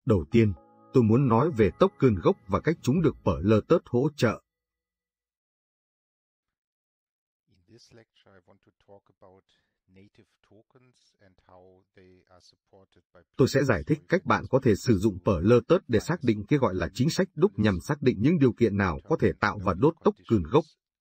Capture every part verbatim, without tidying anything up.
Đầu tiên, tôi muốn nói về token gốc và cách chúng được Pluralsight hỗ trợ. Tôi sẽ giải thích cách bạn có thể sử dụng Pluralsight để xác định cái gọi là chính sách đúc nhằm xác định những điều kiện nào có thể tạo và đốt token gốc.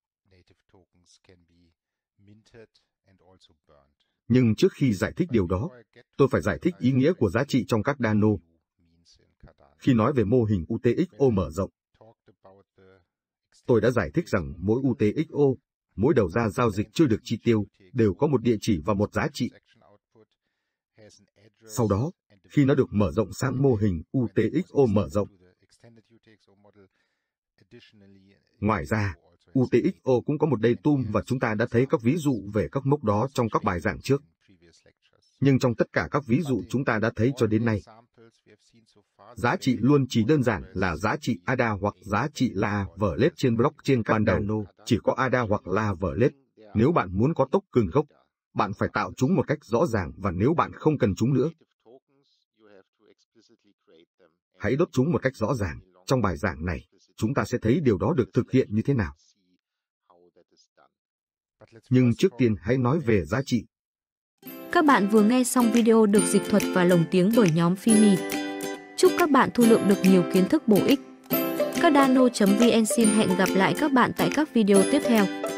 Nhưng trước khi giải thích điều đó, tôi phải giải thích ý nghĩa của giá trị trong các Cardano. Khi nói về mô hình u tê ích o mở rộng, tôi đã giải thích rằng mỗi u tê ích o, mỗi đầu ra giao dịch chưa được chi tiêu, đều có một địa chỉ và một giá trị. Sau đó, khi nó được mở rộng sang mô hình u tê ích o mở rộng, ngoài ra, u tê ích o cũng có một datum và chúng ta đã thấy các ví dụ về các mốc đó trong các bài giảng trước. Nhưng trong tất cả các ví dụ chúng ta đã thấy cho đến nay, giá trị luôn chỉ đơn giản là giá trị a đê a hoặc giá trị Laverlet trên blockchain Cardano, chỉ có a đê a hoặc Laverlet. Nếu bạn muốn có token gốc, bạn phải tạo chúng một cách rõ ràng và nếu bạn không cần chúng nữa, hãy đốt chúng một cách rõ ràng. Trong bài giảng này, chúng ta sẽ thấy điều đó được thực hiện như thế nào. Nhưng trước tiên hãy nói về giá trị. Các bạn vừa nghe xong video được dịch thuật và lồng tiếng bởi nhóm Fimi. Chúc các bạn thu lượm được nhiều kiến thức bổ ích. Cardano chấm vn xin hẹn gặp lại các bạn tại các video tiếp theo.